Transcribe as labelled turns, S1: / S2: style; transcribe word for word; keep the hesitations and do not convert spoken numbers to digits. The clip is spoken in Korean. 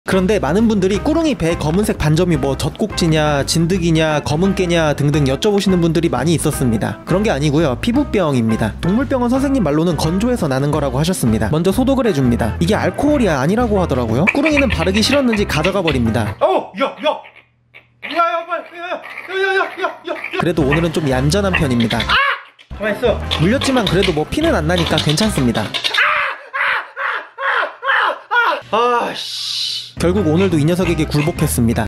S1: 그런데 많은 분들이 꾸릉이 배에 검은색 반점이 뭐 젖꼭지냐 진드기냐 검은깨냐 등등 여쭤보시는 분들이 많이 있었습니다. 그런 게 아니고요, 피부병입니다. 동물병원 선생님 말로는 건조해서 나는 거라고 하셨습니다. 먼저 소독을 해줍니다. 이게 알코올이 아니라고 하더라고요. 꾸릉이는 바르기 싫었는지 가져가 버립니다.
S2: 어, 야, 야, 야야, 빨리, 야야야야야야.
S1: 그래도 오늘은 좀 얌전한 편입니다.
S2: 가만 있어.
S1: 물렸지만 그래도 뭐 피는 안 나니까 괜찮습니다.
S2: 아, 씨.
S1: 결국 오늘도 이 녀석에게 굴복했습니다.